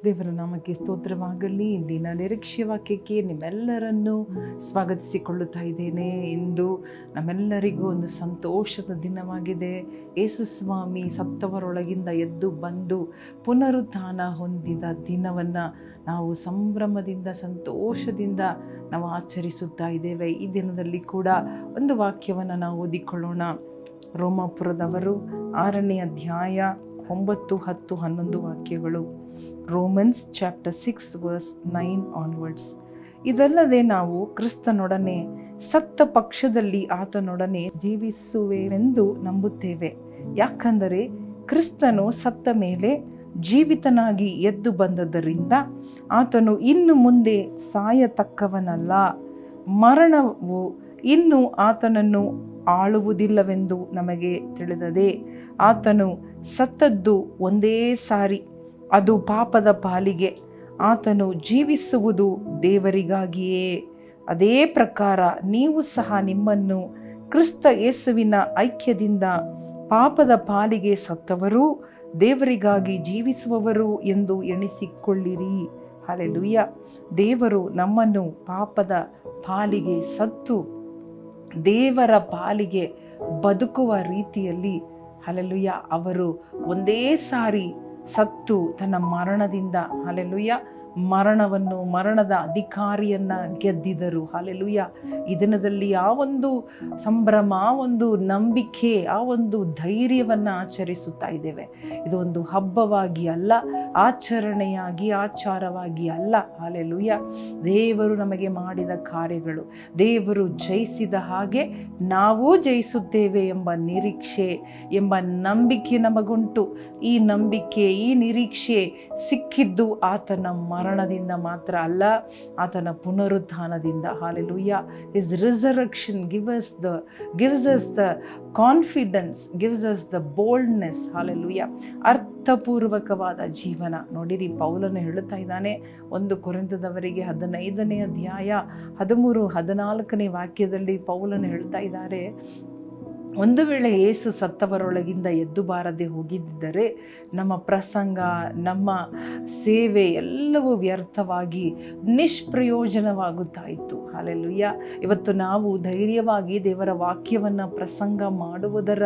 ದೇವರ ನಾಮಕ್ಕೆ ಸ್ತೋತ್ರವಾಗಲಿ. ಇಂದಿನ ನಿರೀಕ್ಷೆ ವಾಕ್ಯಕ್ಕೆ ನಿಮ್ಮೆಲ್ಲರನ್ನು ಸ್ವಾಗತಿಸಿಕೊಳ್ಳುತ್ತಾ ಇದ್ದೇನೆ. ಇಂದು ನಮ್ಮೆಲ್ಲರಿಗೂ ಒಂದು ಸಂತೋಷದ ದಿನವಾಗಿದೆ. ಯೇಸು ಸ್ವಾಮಿ ಸತ್ತವರೊಳಗಿಂದ ಎದ್ದು ಬಂದು ಪುನರುತ್ಥಾನ ಹೊಂದಿದ ದಿನವನ್ನು ನಾವು ಸಂಭ್ರಮದಿಂದ ಸಂತೋಷದಿಂದ ನಾವು ಆಚರಿಸುತ್ತಾ ಇದ್ದೇವೆ. ಈ ದಿನದಲ್ಲಿ ಕೂಡ ಒಂದು ವಾಕ್ಯವನ್ನು ನಾವು ಓದಿಕೊಳ್ಳೋಣ. ರೋಮಾಪುರದವರು 6ನೇ ಅಧ್ಯಾಯ 9, 10, 11 ವಾಕ್ಯಗಳು. Romans chapter 6 verse 9 onwards. ಇದಲ್ಲದೆ ನಾವು ಕ್ರಿಸ್ತನೊಡನೆ ಸತ್ತ ಪಕ್ಷದಲ್ಲಿ ಆತನೊಡನೆ ಜೀವಿಸುವೆವೆಂದು ನಂಬುತ್ತೇವೆ. ಯಾಕಂದರೆ ಕ್ರಿಸ್ತನು ಸತ್ತ ಮೇಲೆ ಜೀವಿತನಾಗಿ ಎದ್ದು ಬಂದದ್ದರಿಂದ ಆತನು ಇನ್ನು ಮುಂದೆ ಸಾಯತಕ್ಕವನಲ್ಲ. ಮರಣವು ಇನ್ನು ಆತನನ್ನು ಆಳುವುದಿಲ್ಲವೆಂದು ನಮಗೆ ತಿಳಿದದೆ. ಆತನು ಸತ್ತದ್ದು ಒಂದೇ ಸಾರಿ, ಅದು ಪಾಪದ ಪಾಲಿಗೆ. ಆತನು ಜೀವಿಸುವುದು ದೇವರಿಗಾಗಿಯೇ. ಅದೇ ಪ್ರಕಾರ ನೀವು ಸಹ ನಿಮ್ಮನ್ನು ಕ್ರಿಸ್ತ ಯೇಸುವಿನ ಐಕ್ಯದಿಂದ ಪಾಪದ ಪಾಲಿಗೆ ಸತ್ತವರು, ದೇವರಿಗಾಗಿ ಜೀವಿಸುವವರು ಎಂದು ಎಣಿಸಿಕೊಳ್ಳಿರಿ. ಹಲ್ಲೆಲೂಯಾ. ದೇವರು ನಮ್ಮನ್ನು ಪಾಪದ ಪಾಲಿಗೆ ಸತ್ತು ದೇವರ ಪಾಲಿಗೆ ಬದುಕುವ ರೀತಿಯಲ್ಲಿ, ಹಲ್ಲೆಲೂಯಾ, ಅವರು ಒಂದೇ ಸಾರಿ ಸತ್ತು ತನ್ನ ಮರಣದಿಂದ, ಹಲ್ಲೆಲೂಯಾ, ಮರಣದ ಅಧಿಕಾರಿಯನ್ನು ಗೆದ್ದಿದರು. ಹಲ್ಲೆಲೂಯಾ. ಈ ದಿನದಲ್ಲಿ ಆ ಒಂದು ಸಂಭ್ರಮ, ಆ ಒಂದು ನಂಬಿಕೆ, ಆ ಒಂದು ಧೈರ್ಯವನ್ನು ಆಚರಿಸುತ್ತಾ ಇದ್ದೇವೆ. ಇದು ಒಂದು ಹಬ್ಬವಾಗಿ ಅಲ್ಲ, ಆಚರಣೆಯಾಗಿ ಆಚಾರವಾಗಿ ಅಲ್ಲ. ಹಲ್ಲೆಲೂಯಾ. ದೇವರು ನಮಗೆ ಮಾಡಿದ ಕಾರ್ಯಗಳು, ದೇವರು ಜಯಿಸಿದ ಹಾಗೆ ನಾವು ಜಯಿಸುತ್ತೇವೆ ಎಂಬ ನಿರೀಕ್ಷೆ, ಎಂಬ ನಂಬಿಕೆ ನಮಗುಂಟು. ಈ ನಂಬಿಕೆ, ಈ ನಿರೀಕ್ಷೆ ಸಿಕ್ಕಿದ್ದು ಆತನ ಮರಣದಿಂದ ಮಾತ್ರ ಅಲ್ಲ, ಆತನ ಪುನರುತ್ಥಾನದಿಂದ. Hallelujah. His resurrection gives us the confidence, gives us the boldness. Hallelujah. ಅರ್ಥಪೂರ್ವಕವಾದ ಜೀವನ. ನೋಡಿರಿ, ಪೌಲನು ಹೇಳುತ್ತಾ ಇದ್ದಾನೆ 1 ಕೊರಿಂಥದವರಿಗೆ 15ನೇ ಅಧ್ಯಾಯ 13, 14ನೇ ವಾಕ್ಯದಲ್ಲಿ ಪೌಲನು ಹೇಳ್ತಾ ಇದ್ದಾರೆ, ಒಂದು ವೇಳೆ ಯೇಸು ಸತ್ತವರೊಳಗಿಂದ ಎದ್ದು ಬಾರದೆ ಹೋಗಿದ್ದರೆ ನಮ್ಮ ಪ್ರಸಂಗ, ನಮ್ಮ ಸೇವೆ ಎಲ್ಲವೂ ವ್ಯರ್ಥವಾಗಿ ನಿಷ್ಪ್ರಯೋಜನವಾಗುತ್ತಾ ಇತ್ತು. ಹಲ್ಲೆಲೂಯಾ. ಇವತ್ತು ನಾವು ಧೈರ್ಯವಾಗಿ ದೇವರ ವಾಕ್ಯವನ್ನು ಪ್ರಸಂಗ ಮಾಡುವುದರ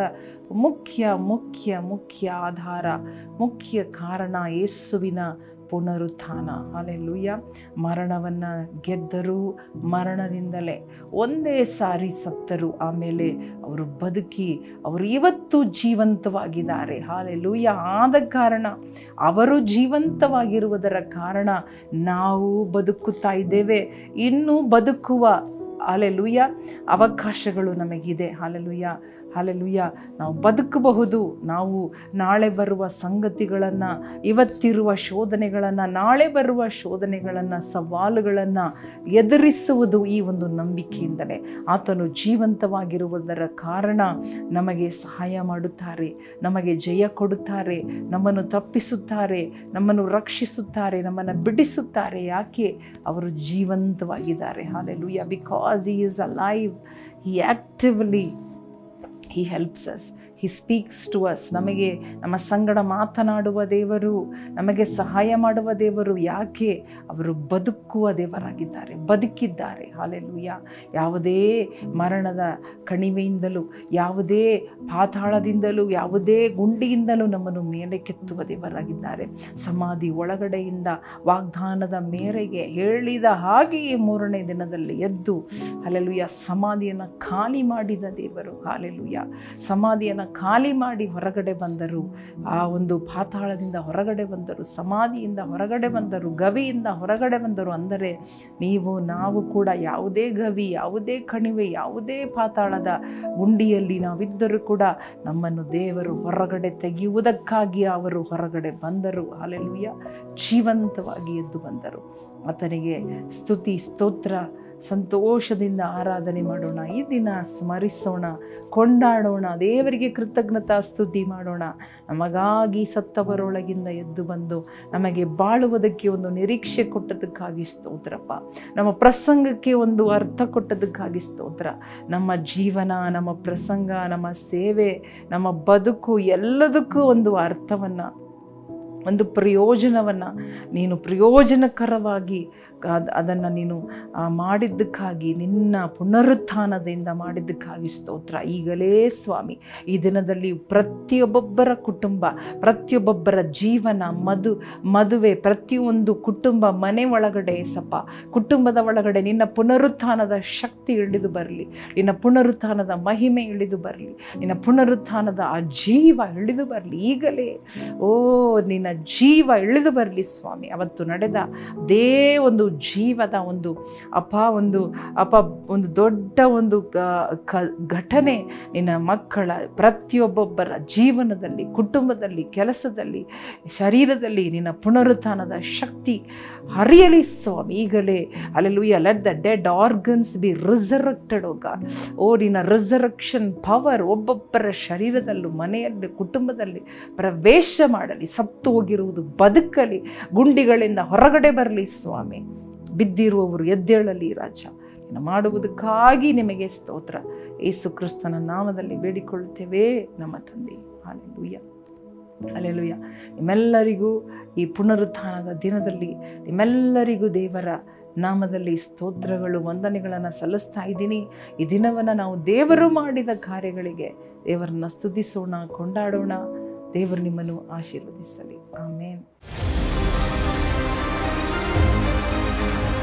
ಮುಖ್ಯ ಆಧಾರ, ಮುಖ್ಯ ಕಾರಣ ಯೇಸುವಿನ ಪುನರುತ್ಥಾನ. ಹಲ್ಲೆಲೂಯಾ. ಮರಣವನ್ನು ಗೆದ್ದರು, ಮರಣದಿಂದಲೇ ಒಂದೇ ಸಾರಿ ಸತ್ತರು, ಆಮೇಲೆ ಅವರು ಬದುಕಿ ಅವರು ಇವತ್ತು ಜೀವಂತವಾಗಿದ್ದಾರೆ. ಹಲ್ಲೆಲೂಯಾ. ಆದ ಕಾರಣ, ಅವರು ಜೀವಂತವಾಗಿರುವುದರ ಕಾರಣ ನಾವು ಬದುಕುತ್ತಾ ಇದ್ದೇವೆ. ಇನ್ನೂ ಬದುಕುವ, ಹಲ್ಲೆಲೂಯಾ, ಅವಕಾಶಗಳು ನಮಗಿದೆ. ಹಲ್ಲೆಲೂಯಾ. ಹಲ್ಲೆಲೂಯಾ. ನಾವು ಬದುಕಬಹುದು. ನಾವು ನಾಳೆ ಬರುವ ಸಂಗತಿಗಳನ್ನು, ಇವತ್ತಿರುವ ಶೋಧನೆಗಳನ್ನು, ನಾಳೆ ಬರುವ ಶೋಧನೆಗಳನ್ನು, ಸವಾಲುಗಳನ್ನು ಎದುರಿಸುವುದು ಈ ಒಂದು ನಂಬಿಕೆಯಿಂದಲೇ. ಆತನು ಜೀವಂತವಾಗಿರುವುದರ ಕಾರಣ ನಮಗೆ ಸಹಾಯ ಮಾಡುತ್ತಾರೆ, ನಮಗೆ ಜಯ ಕೊಡುತ್ತಾರೆ, ನಮ್ಮನ್ನು ತಪ್ಪಿಸುತ್ತಾರೆ, ನಮ್ಮನ್ನು ರಕ್ಷಿಸುತ್ತಾರೆ, ನಮ್ಮನ್ನು ಬಿಡಿಸುತ್ತಾರೆ. ಯಾಕೆ? ಅವರು ಜೀವಂತವಾಗಿದ್ದಾರೆ. Hallelujah. Because he is alive, he helps us, he speaks to us. ನಮಗೆ ನಮ್ಮ ಸಂಗಡ ಮಾತನಾಡುವ ದೇವರು, ನಮಗೆ ಸಹಾಯ ಮಾಡುವ ದೇವರು. ಯಾಕೆ? ಅವರು ಬದುಕುವ ದೇವರಾಗಿದ್ದಾರೆ, ಬದುಕಿದ್ದಾರೆ. ಹಲ್ಲೆಲೂಯಾ. ಯಾವುದೇ ಮರಣದ ಕಣಿವೆಯಿಂದಲೂ, ಯಾವುದೇ ಪಾತಾಳದಿಂದಲೂ, ಯಾವುದೇ ಗುಂಡಿಯಿಂದಲೂ ನಮ್ಮನ್ನು ಮೇಲೆ ಕೆತ್ತುವ ದೇವರಾಗಿದ್ದಾರೆ. ಸಮಾಧಿ ಒಳಗಡೆಯಿಂದ ವಾಗ್ದಾನದ ಮೇರೆಗೆ ಹೇಳಿದ ಹಾಗೆಯೇ 3ನೇ ದಿನದಲ್ಲಿ ಎದ್ದು, ಹಲ್ಲೆಲೂಯಾ, ಸಮಾಧಿಯನ್ನು ಖಾಲಿ ಮಾಡಿದ ದೇವರು. ಹಲ್ಲೆಲೂಯಾ. ಸಮಾಧಿಯನ್ನು ಖಾಲಿ ಮಾಡಿ ಹೊರಗಡೆ ಬಂದರು. ಆ ಒಂದು ಪಾತಾಳದಿಂದ ಹೊರಗಡೆ ಬಂದರು, ಸಮಾಧಿಯಿಂದ ಹೊರಗಡೆ ಬಂದರು, ಗವಿಯಿಂದ ಹೊರಗಡೆ ಬಂದರು. ಅಂದರೆ ನಾವು ಕೂಡ ಯಾವುದೇ ಗವಿ, ಯಾವುದೇ ಕಣಿವೆ, ಯಾವುದೇ ಪಾತಾಳದ ಗುಂಡಿಯಲ್ಲಿ ನಾವಿದ್ದರೂ ಕೂಡ ನಮ್ಮನ್ನು ದೇವರು ಹೊರಗಡೆ ತೆಗೆಯುವುದಕ್ಕಾಗಿ ಅವರು ಹೊರಗಡೆ ಬಂದರು. ಹಲ್ಲೆಲೂಯಾ. ಜೀವಂತವಾಗಿ ಎದ್ದು ಬಂದರು. ಆತನಿಗೆ ಸ್ತುತಿ, ಸ್ತೋತ್ರ, ಸಂತೋಷದಿಂದ ಆರಾಧನೆ ಮಾಡೋಣ. ಈ ದಿನ ಸ್ಮರಿಸೋಣ, ಕೊಂಡಾಡೋಣ, ದೇವರಿಗೆ ಕೃತಜ್ಞತಾ ಸ್ತುತಿ ಮಾಡೋಣ. ನಮಗಾಗಿ ಸತ್ತವರೊಳಗಿಂದ ಎದ್ದು ಬಂದು ನಮಗೆ ಬಾಳುವುದಕ್ಕೆ ಒಂದು ನಿರೀಕ್ಷೆ ಕೊಟ್ಟದಕ್ಕಾಗಿ ಸ್ತೋತ್ರಪ್ಪ. ನಮ್ಮ ಪ್ರಸಂಗಕ್ಕೆ ಒಂದು ಅರ್ಥ ಕೊಟ್ಟದಕ್ಕಾಗಿ ಸ್ತೋತ್ರ. ನಮ್ಮ ಜೀವನ, ನಮ್ಮ ಪ್ರಸಂಗ, ನಮ್ಮ ಸೇವೆ, ನಮ್ಮ ಬದುಕು ಎಲ್ಲದಕ್ಕೂ ಒಂದು ಅರ್ಥವನ್ನು ಒಂದು ಪ್ರಯೋಜನವನ್ನು ನೀನು ಪ್ರಯೋಜನಕರವಾಗಿ ಅದನ್ನು ನೀನು ಮಾಡಿದ್ದಕ್ಕಾಗಿ, ನಿನ್ನ ಪುನರುತ್ಥಾನದಿಂದ ಮಾಡಿದ್ದಕ್ಕಾಗಿ ಸ್ತೋತ್ರ. ಈಗಲೇ ಸ್ವಾಮಿ, ಈ ದಿನದಲ್ಲಿ ಪ್ರತಿಯೊಬ್ಬೊಬ್ಬರ ಕುಟುಂಬ, ಪ್ರತಿಯೊಬ್ಬೊಬ್ಬರ ಜೀವನ, ಮದುವೆ, ಪ್ರತಿಯೊಂದು ಕುಟುಂಬ ಮನೆ ಒಳಗಡೆ ಸಪ್ಪ, ಕುಟುಂಬದ ಒಳಗಡೆ ನಿನ್ನ ಪುನರುತ್ಥಾನದ ಶಕ್ತಿ ಇಳಿದು ಬರಲಿ, ನಿನ್ನ ಪುನರುತ್ಥಾನದ ಮಹಿಮೆ ಇಳಿದು ಬರಲಿ, ನಿನ್ನ ಪುನರುತ್ಥಾನದ ಆ ಜೀವ ಇಳಿದು ಬರಲಿ. ಈಗಲೇ ನಿನ್ನ ಜೀವ ಇಳಿದು ಬರಲಿ ಸ್ವಾಮಿ. ಅವತ್ತು ನಡೆದ ಅದೇ ಒಂದು ಜೀವದ ಒಂದು ದೊಡ್ಡ ಒಂದು ಘಟನೆ ನಿನ್ನ ಮಕ್ಕಳ ಪ್ರತಿಯೊಬ್ಬೊಬ್ಬರ ಜೀವನದಲ್ಲಿ, ಕುಟುಂಬದಲ್ಲಿ, ಕೆಲಸದಲ್ಲಿ, ಶರೀರದಲ್ಲಿ ನಿನ್ನ ಪುನರುತ್ಥಾನದ ಶಕ್ತಿ ಹರಿಯಲಿ ಸ್ವಾಮಿ. ಈಗಲೇ hallelujah. Let the dead organs be resurrected. ನಿನ್ನ ರಿಸರೆಕ್ಷನ್ ಪವರ್ ಒಬ್ಬೊಬ್ಬರ ಶರೀರದಲ್ಲೂ, ಮನೆಯಲ್ಲಿ, ಕುಟುಂಬದಲ್ಲಿ ಪ್ರವೇಶ ಮಾಡಲಿ. ಸತ್ತು ಹೋಗಿರುವುದು ಬದುಕಲಿ, ಗುಂಡಿಗಳಿಂದ ಹೊರಗಡೆ ಬರಲಿ ಸ್ವಾಮಿ. ಬಿದ್ದಿರುವವರು ಎದ್ದೇಳಲಿ ರಾಜ. ಇನ್ನು ಮಾಡುವುದಕ್ಕಾಗಿ ನಿಮಗೆ ಸ್ತೋತ್ರ. ಯೇಸು ಕ್ರಿಸ್ತನ ನಾಮದಲ್ಲಿ ಬೇಡಿಕೊಳ್ಳುತ್ತೇವೆ ನಮ್ಮ ತಂದೆ. Hallelujah, hallelujah. ನಿಮ್ಮೆಲ್ಲರಿಗೂ ಈ ಪುನರುತ್ಥಾನದ ದಿನದಲ್ಲಿ ನಿಮ್ಮೆಲ್ಲರಿಗೂ ದೇವರ ನಾಮದಲ್ಲಿ ಸ್ತೋತ್ರಗಳು, ವಂದನೆಗಳನ್ನು ಸಲ್ಲಿಸ್ತಾ ಇದ್ದೀನಿ. ಈ ದಿನವನ್ನು ನಾವು ದೇವರು ಮಾಡಿದ ಕಾರ್ಯಗಳಿಗೆ ದೇವರನ್ನ ಸ್ತುತಿಸೋಣ, ಕೊಂಡಾಡೋಣ. ದೇವರು ನಿಮ್ಮನ್ನು ಆಶೀರ್ವದಿಸಲಿ. ಆಮೇನ್.